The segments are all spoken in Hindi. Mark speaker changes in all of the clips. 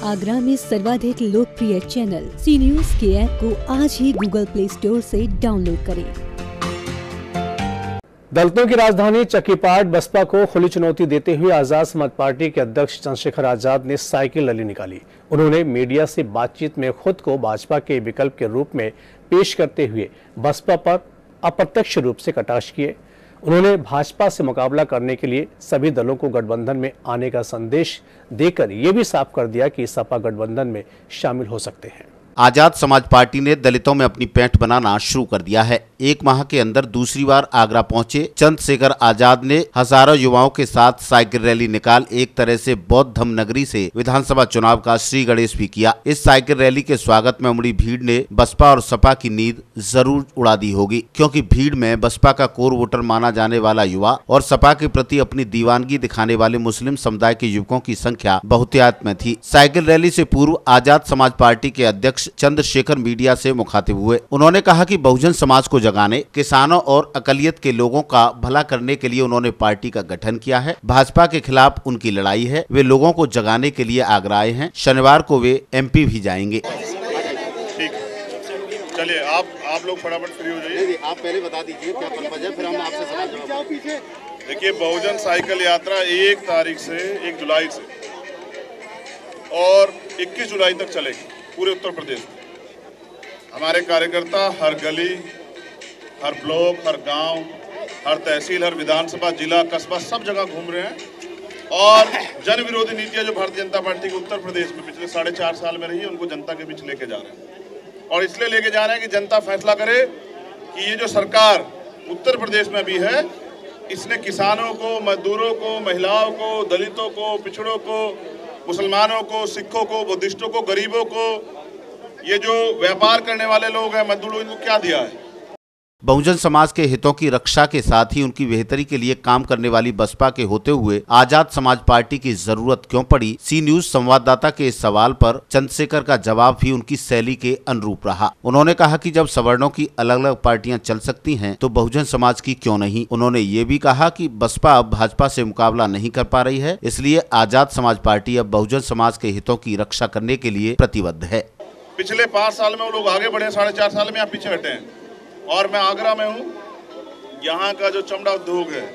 Speaker 1: आगरा में सर्वाधिक लोकप्रिय चैनल सी न्यूज के ऐप को आज ही गूगल प्ले स्टोर से डाउनलोड करें।
Speaker 2: दलितों की राजधानी चक्कीपाट बसपा को खुली चुनौती देते हुए आजाद समाज पार्टी के अध्यक्ष चंद्रशेखर आजाद ने साइकिल रैली निकाली। उन्होंने मीडिया से बातचीत में खुद को भाजपा के विकल्प के रूप में पेश करते हुए बसपा पर अप्रत्यक्ष रूप से कटाक्ष किए। उन्होंने भाजपा से मुकाबला करने के लिए सभी दलों को गठबंधन में आने का संदेश देकर ये भी साफ कर दिया कि सपा गठबंधन में शामिल हो सकते हैं।
Speaker 3: आजाद समाज पार्टी ने दलितों में अपनी पैंठ बनाना शुरू कर दिया है। एक माह के अंदर दूसरी बार आगरा पहुंचे चंद्रशेखर आजाद ने हजारों युवाओं के साथ साइकिल रैली निकाल एक तरह से बौद्ध धम्म नगरी से विधानसभा चुनाव का श्री गणेश भी किया। इस साइकिल रैली के स्वागत में उमड़ी भीड़ ने बसपा और सपा की नींद जरूर उड़ा दी होगी, क्योंकि भीड़ में बसपा का कोर वोटर माना जाने वाला युवा और सपा के प्रति अपनी दीवानगी दिखाने वाले मुस्लिम समुदाय के युवकों की संख्या बहुतायत में थी। साइकिल रैली से पूर्व आजाद समाज पार्टी के अध्यक्ष चंद्रशेखर मीडिया से मुखातिब हुए। उन्होंने कहा कि बहुजन समाज को जगाने, किसानों और अकलियत के लोगों का भला करने के लिए उन्होंने पार्टी का गठन किया है। भाजपा के खिलाफ उनकी लड़ाई है। वे लोगों को जगाने के लिए आगरा आए हैं। शनिवार को वे एमपी भी जाएंगे।
Speaker 4: ठीक, चलिए आप लोग फटाफट फ्री हो जाइए। आप पहले बता दीजिए क्या पर्पज है, फिर हम आपसे सवाल जवाब। देखिए, बहुजन साइकिल यात्रा 1 तारीख से 1 जुलाई से और 21 जुलाई तक चलेगी पूरे उत्तर प्रदेश में। हमारे कार्यकर्ता हर गली, हर ब्लॉक, हर गांव, हर तहसील, हर विधानसभा, जिला, कस्बा सब जगह घूम रहे हैं और जन विरोधी नीतियां जो भारतीय जनता पार्टी के उत्तर प्रदेश में पिछले 4.5 साल में रही है उनको जनता के बीच लेके जा रहे हैं। और इसलिए लेके जा रहे हैं कि जनता फैसला करे कि ये जो सरकार उत्तर प्रदेश में भी है, इसने किसानों को, मजदूरों को, महिलाओं को, दलितों को, पिछड़ों को, मुसलमानों को, सिखों को, बुद्धिस्टों को, गरीबों को, ये जो व्यापार करने वाले लोग हैं, मजदूरों, इनको क्या दिया है।
Speaker 3: बहुजन समाज के हितों की रक्षा के साथ ही उनकी बेहतरी के लिए काम करने वाली बसपा के होते हुए आजाद समाज पार्टी की जरूरत क्यों पड़ी? सी न्यूज संवाददाता के इस सवाल पर चंद्रशेखर का जवाब भी उनकी शैली के अनुरूप रहा। उन्होंने कहा कि जब सवर्णों की अलग अलग पार्टियां चल सकती हैं तो बहुजन समाज की क्यों नहीं। उन्होंने ये भी कहा कि बसपा अब भाजपा से मुकाबला नहीं कर पा रही है, इसलिए आजाद समाज पार्टी अब बहुजन समाज के हितों की रक्षा करने के लिए प्रतिबद्ध है।
Speaker 4: पिछले 5 साल में वो लोग आगे बढ़े, 4.5 साल में आप पीछे हटे हैं। और मैं आगरा में हूँ, यहाँ का जो चमड़ा उद्योग है,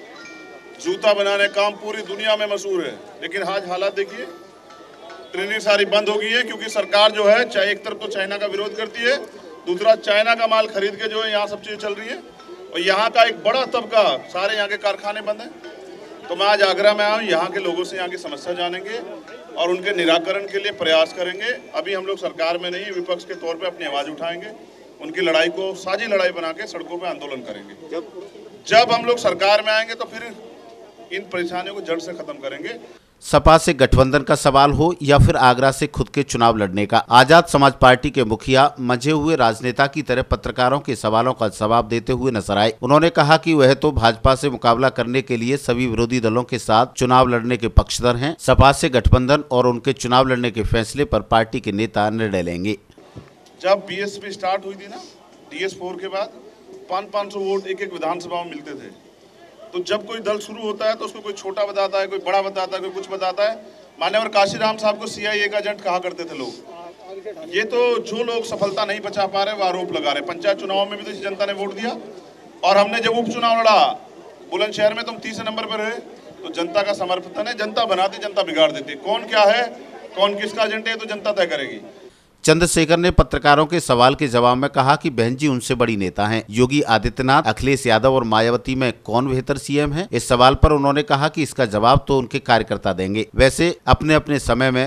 Speaker 4: जूता बनाने काम पूरी दुनिया में मशहूर है, लेकिन आज हालात देखिए, ट्रेनिंग सारी बंद हो गई है क्योंकि सरकार जो है चाहे एक तरफ तो चाइना का विरोध करती है, दूसरा चाइना का माल खरीद के जो है यहाँ सब चीज़ें चल रही है और यहाँ का एक बड़ा तबका, सारे यहाँ के कारखाने बंद हैं। तो मैं आज आगरा में आया हूँ, यहाँ के लोगों से यहाँ की समस्या जानेंगे और उनके निराकरण के लिए प्रयास करेंगे। अभी हम लोग सरकार में नहीं, विपक्ष के तौर पे अपनी आवाज़ उठाएंगे, उनकी लड़ाई को साझी लड़ाई बना के सड़कों पे आंदोलन करेंगे। जब हम लोग सरकार में आएंगे तो फिर इन परेशानियों को जड़ से खत्म करेंगे।
Speaker 3: सपा से गठबंधन का सवाल हो या फिर आगरा से खुद के चुनाव लड़ने का, आजाद समाज पार्टी के मुखिया मंझे हुए राजनेता की तरह पत्रकारों के सवालों का जवाब देते हुए नजर आए। उन्होंने कहा कि वह तो भाजपा से मुकाबला करने के लिए सभी विरोधी दलों के साथ चुनाव लड़ने के पक्षधर हैं। सपा से गठबंधन और उनके चुनाव लड़ने के फैसले पर पार्टी के नेता निर्णय लेंगे।
Speaker 4: जब बीएसपी स्टार्ट हुई थी ना, DS4 के बाद 500 वोट एक विधानसभा में मिलते थे। तो जब कोई दल शुरू होता है तो उसको कोई छोटा बताता है, कोई बड़ा बताता है, कोई कुछ बताता है। मान्यवर काशीराम साहब को CIA का एजेंट कहा करते थे लोग। ये तो जो लोग सफलता नहीं बचा पा रहे वो आरोप लगा रहे। पंचायत चुनाव में भी तो जनता ने वोट दिया और हमने जब उपचुनाव लड़ा बुलंदशहर में, तुम 30 नंबर पर रहे, तो जनता का समर्थन है। जनता बनाती, जनता बिगाड़ देती। कौन क्या है, कौन किसका एजेंट है, तो जनता तय करेगी।
Speaker 3: चंद्रशेखर ने पत्रकारों के सवाल के जवाब में कहा कि बहन जी उनसे बड़ी नेता हैं। योगी आदित्यनाथ, अखिलेश यादव और मायावती में कौन बेहतर CM है? इस सवाल पर उन्होंने कहा कि इसका जवाब तो उनके कार्यकर्ता देंगे। वैसे अपने अपने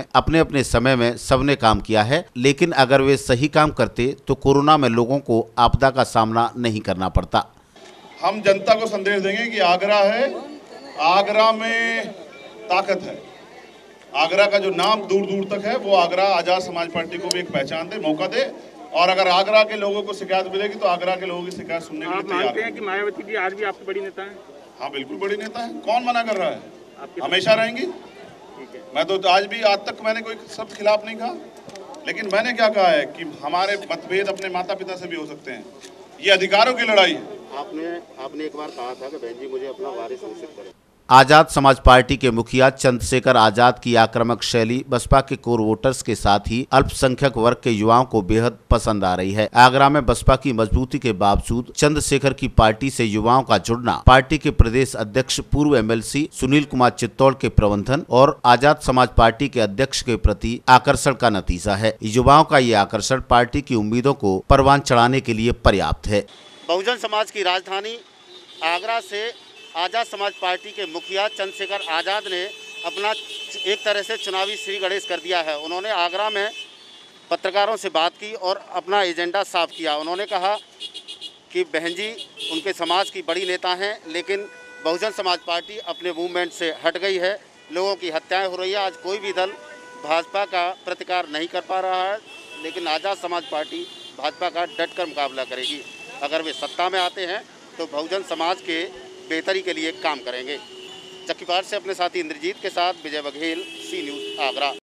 Speaker 3: समय में सबने काम किया है, लेकिन अगर वे सही काम करते तो कोरोना में लोगों को आपदा का सामना नहीं करना पड़ता।
Speaker 4: हम जनता को संदेश देंगे कि आगरा है, आगरा में ताकत है। आगरा का जो नाम दूर दूर तक है, वो आगरा आजाद समाज पार्टी को भी एक पहचान दे, मौका दे। और अगर आगरा के लोगों को शिकायत मिलेगी तो आगरा के लोगों की शिकायत सुनने के लिए तैयार हैं।
Speaker 5: मानते हैं कि मायावती जी आज भी आपकी बड़ी नेता है?
Speaker 4: हाँ, बिल्कुल बड़ी नेता है। कौन मना कर रहा है? हमेशा रहेंगी। मैं तो आज तक मैंने कोई शब्द खिलाफ नहीं कहा, लेकिन मैंने क्या कहा है कि हमारे मतभेद अपने माता पिता से भी हो सकते हैं। ये अधिकारों की लड़ाई है।
Speaker 6: आपने एक बार कहा था कि बहन जी मुझे अपना वारिस घोषित करें।
Speaker 3: आजाद समाज पार्टी के मुखिया चंद्रशेखर आजाद की आक्रामक शैली बसपा के कोर वोटर्स के साथ ही अल्पसंख्यक वर्ग के युवाओं को बेहद पसंद आ रही है। आगरा में बसपा की मजबूती के बावजूद चंद्रशेखर की पार्टी से युवाओं का जुड़ना पार्टी के प्रदेश अध्यक्ष पूर्व MLC सुनील कुमार चित्तौड़ के प्रबंधन और आजाद समाज पार्टी के अध्यक्ष के प्रति आकर्षण का नतीजा है। युवाओं का ये आकर्षण पार्टी की उम्मीदों को परवान चढ़ाने के लिए पर्याप्त है।
Speaker 6: बहुजन समाज की राजधानी आगरा से आजाद समाज पार्टी के मुखिया चंद्रशेखर आजाद ने अपना एक तरह से चुनावी श्री गणेश कर दिया है। उन्होंने आगरा में पत्रकारों से बात की और अपना एजेंडा साफ किया। उन्होंने कहा कि बहन जी उनके समाज की बड़ी नेता हैं, लेकिन बहुजन समाज पार्टी अपने मूवमेंट से हट गई है। लोगों की हत्याएं हो रही है। आज कोई भी दल भाजपा का प्रतिकार नहीं कर पा रहा है, लेकिन आजाद समाज पार्टी भाजपा का डटकर मुकाबला करेगी। अगर वे सत्ता में आते हैं तो बहुजन समाज के बेहतरी के लिए काम करेंगे। चक्कीपाट से अपने साथी इंद्रजीत के साथ विजय बघेल, सी न्यूज़ आगरा।